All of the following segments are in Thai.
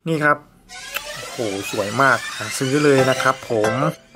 นี่ครับโอ้โหสวยมากหาซื้อเลยนะครับผม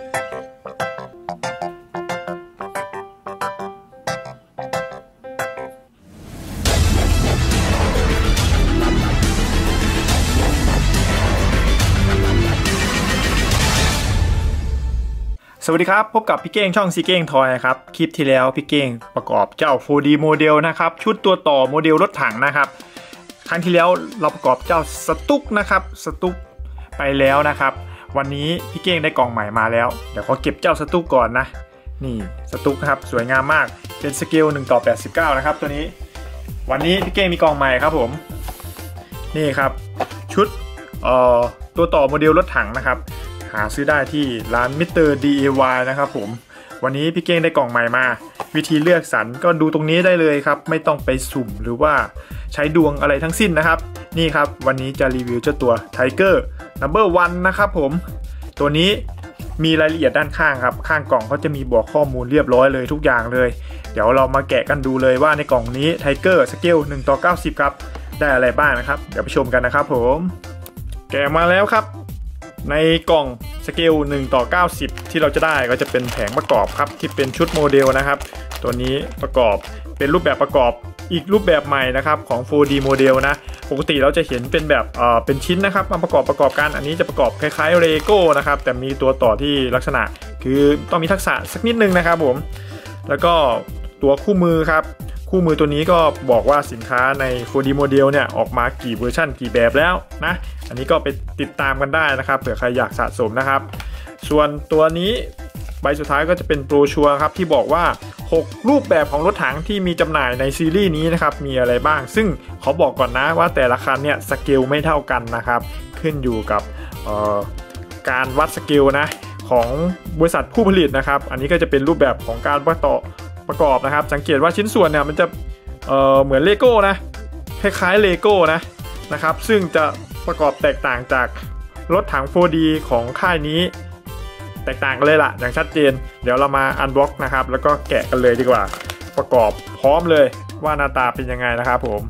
สวัสดีครับพบกับพี่เก้งช่องซีเก้งทอยครับคลิปที่แล้วพี่เก้งประกอบเจ้า 4D โมเดลนะครับชุดตัวต่อโมเดลรถถังนะครับครั้งที่แล้วเราประกอบเจ้าสตุ๊กนะครับสตุ๊กไปแล้วนะครับวันนี้พี่เก้งได้กล่องใหม่มาแล้วเดี๋ยวขอเก็บเจ้าสตุ๊กก่อนนะนี่สตุ๊กนะครับสวยงามมากเป็นสเกล1:89นะครับตัวนี้วันนี้พี่เก้งมีกล่องใหม่ครับผมนี่ครับชุดตัวต่อโมเดลรถถังนะครับหาซื้อได้ที่ร้านมิสเตอร์ DIY นะครับผมวันนี้พี่เก้งได้กล่องใหม่มาวิธีเลือกสรรก็ดูตรงนี้ได้เลยครับไม่ต้องไปสุ่มหรือว่าใช้ดวงอะไรทั้งสิ้นนะครับนี่ครับวันนี้จะรีวิวเจ้าตัว Tiger Number 1นะครับผมตัวนี้มีรายละเอียดด้านข้างครับข้างกล่องเขาจะมีบอกข้อมูลเรียบร้อยเลยทุกอย่างเลยเดี๋ยวเรามาแกะกันดูเลยว่าในกล่องนี้ Tiger สเกล1:90ครับได้อะไรบ้างนะครับเดี๋ยวไปชมกันนะครับผมแกะมาแล้วครับในกล่องสเกล1:90ที่เราจะได้ก็จะเป็นแผงประกอบครับที่เป็นชุดโมเดลนะครับตัวนี้ประกอบเป็นรูปแบบประกอบอีกรูปแบบใหม่นะครับของ 4D โมเดลนะปกติเราจะเห็นเป็นแบบเป็นชิ้นนะครับมาประกอบกันอันนี้จะประกอบคล้ายๆเลโก้นะครับแต่มีตัวต่อที่ลักษณะคือต้องมีทักษะสักนิดนึงนะครับผมแล้วก็ตัวคู่มือครับคู่มือตัวนี้ก็บอกว่าสินค้าใน 4D โมเดลเนี่ยออกมากี่เวอร์ชันกี่แบบแล้วนะอันนี้ก็ไปติดตามกันได้นะครับเผื่อใครอยากสะสมนะครับส่วนตัวนี้ใบสุดท้ายก็จะเป็นโบรชัวร์ครับที่บอกว่า6รูปแบบของรถถังที่มีจำหน่ายในซีรีส์นี้นะครับมีอะไรบ้างซึ่งขอบอกก่อนนะว่าแต่ละคันเนี่ยสเกลไม่เท่ากันนะครับขึ้นอยู่กับการวัดสเกลนะของบริษัทผู้ผลิตนะครับอันนี้ก็จะเป็นรูปแบบของการประกอบนะครับสังเกตว่าชิ้นส่วนเนี่ยมันจะเหมือนเลโก้นะคล้ายๆเลโก้นะครับซึ่งจะประกอบแตกต่างจากรถถัง 4D ของค่ายนี้แตกต่างกันเลยล่ะอย่างชัดเจนเดี๋ยวเรามาอันบ็อกนะครับแล้วก็แกะกันเลยดีกว่าประกอบพร้อมเลยว่าหน้าตาเป็นยังไงนะครับผม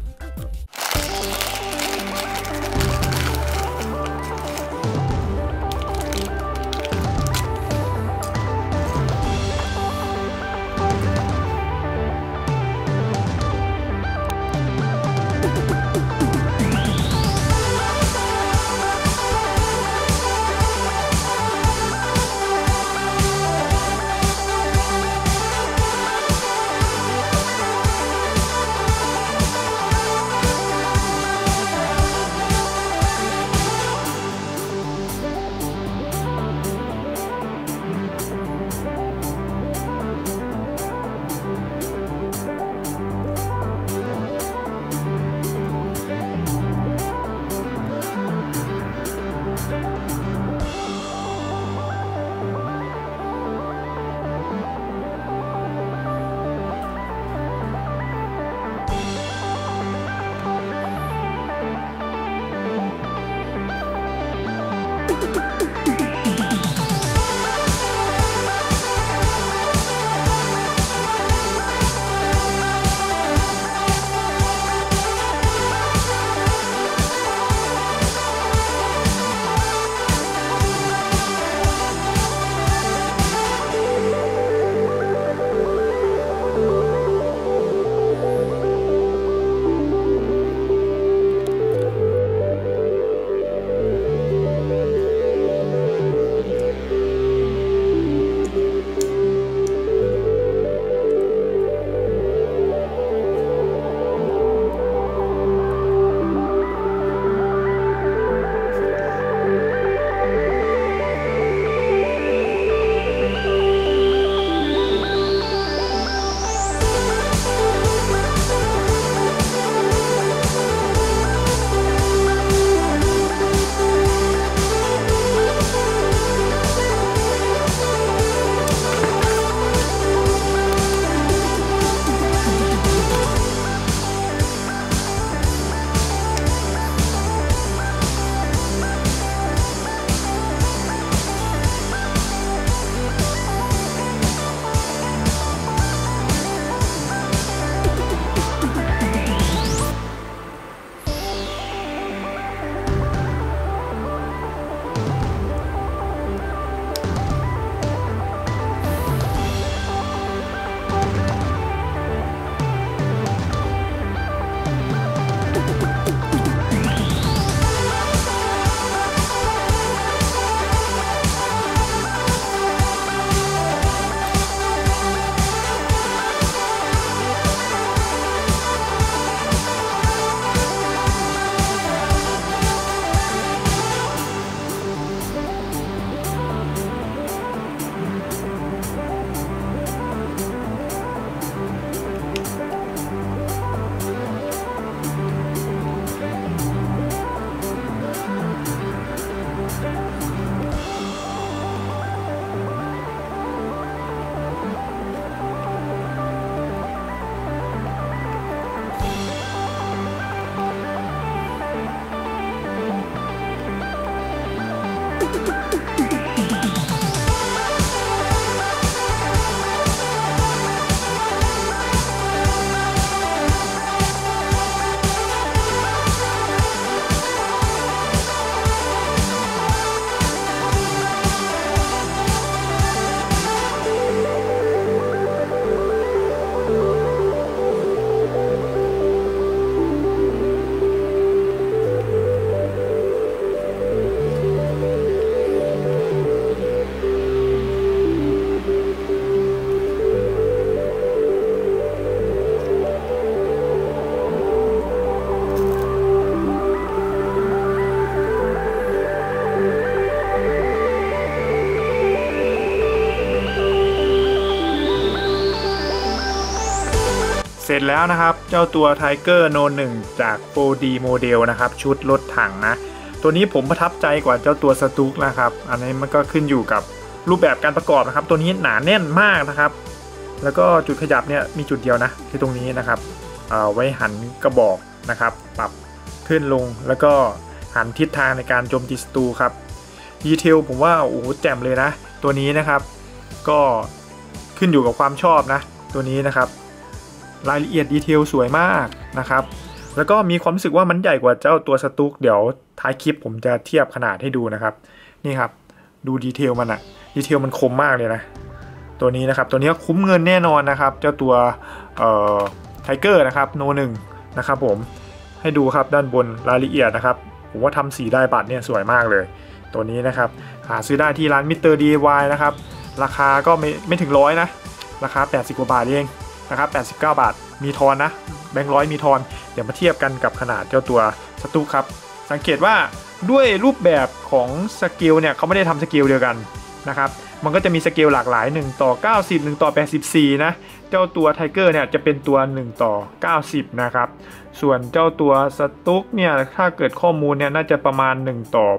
เสร็จแล้วนะครับเจ้าตัว Tiger No 1จาก 4D โมเดลนะครับชุดรถถังนะตัวนี้ผมประทับใจกว่าเจ้าตัวสตุกนะครับอันนี้มันก็ขึ้นอยู่กับรูปแบบการประกอบนะครับตัวนี้หนาแน่นมากนะครับแล้วก็จุดขยับเนี่ยมีจุดเดียวนะที่ตรงนี้นะครับไว้หันกระบอกนะครับปรับขึ้นลงแล้วก็หันทิศทางในการโจมตีศัตรูครับดีเทลผมว่าโอ้โหแจ่มเลยนะตัวนี้นะครับก็ขึ้นอยู่กับความชอบนะตัวนี้นะครับรายละเอียดดีเทลสวยมากนะครับแล้วก็มีความรู้สึกว่ามันใหญ่กว่าเจ้าตัวสตุกเดี๋ยวท้ายคลิปผมจะเทียบขนาดให้ดูนะครับนี่ครับดูดีเทลมันอะดีเทลมันคมมากเลยนะตัวนี้นะครับตัวนี้คุ้มเงินแน่นอนนะครับเจ้าตัวไทเกอร์นะครับโน1นะครับผมให้ดูครับด้านบนรายละเอียดนะครับผมว่าทำสีได้บัตรเนี่ยสวยมากเลยตัวนี้นะครับหาซื้อได้ที่ร้านมิสเตอร์ DIY นะครับราคาก็ไม่ถึง100นะราคา80กว่าบาทเองนะครับ89 บาทมีทอนนะแบงค์ร้อยมีทอนเดี๋ยวมาเทียบกันกับขนาดเจ้าตัวสตุกครับสังเกตว่าด้วยรูปแบบของสเกลเนี่ยเขาไม่ได้ทำสเกลเดียวกันนะครับมันก็จะมีสเกลหลากหลาย1 ต่อ 90 1 ต่อ 84นะเจ้าตัวไทเกอร์เนี่ยจะเป็นตัว1 ต่อ 90นะครับส่วนเจ้าตัวสตุกเนี่ยถ้าเกิดข้อมูลเนี่ยน่าจะประมาณ1 ต่อ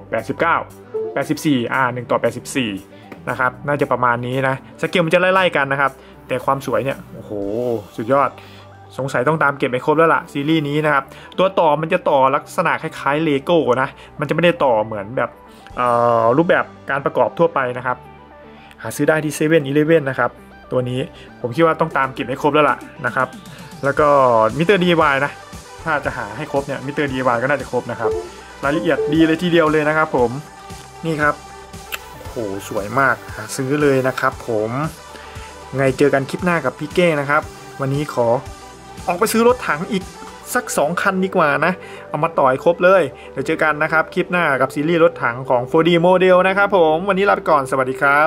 89 84 1 ต่อ 84นะครับน่าจะประมาณนี้นะสเกลมันจะไล่ๆกันนะครับแต่ความสวยเนี่ยโอ้โหสุดยอดสงสัยต้องตามเก็บไปครบแล้วล่ะซีรีส์นี้นะครับตัวต่อมันจะต่อลักษณะคล้ายๆเลโก้นะมันจะไม่ได้ต่อเหมือนแบบรูปแบบการประกอบทั่วไปนะครับหาซื้อได้ที่7-Elevenนะครับตัวนี้ผมคิดว่าต้องตามเก็บให้ครบแล้วล่ะนะครับแล้วก็มิสเตอร์ DIY นะถ้าจะหาให้ครบเนี่ยมิสเตอร์ DIY ก็น่าจะครบนะครับรายละเอียดดีเลยทีเดียวเลยนะครับผมนี่ครับโอ้โหสวยมากหาซื้อเลยนะครับผมไงเจอกันคลิปหน้ากับพี่เก้นะครับวันนี้ขอออกไปซื้อรถถังอีกสัก2 คันดีกว่านะเอามาต่อยครบเลยเดี๋ยวเจอกันนะครับคลิปหน้ากับซีรีส์รถถังของ 4D โมเดลนะครับผมวันนี้ลาไปก่อนสวัสดีครับ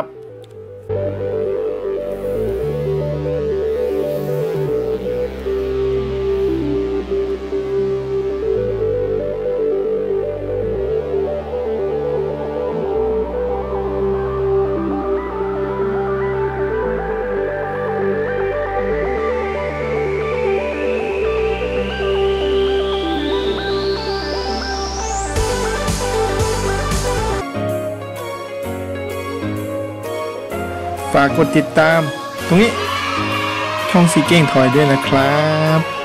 ฝากกดติดตามตรงนี้ช่องซีเก้งทอยด้วยนะครับ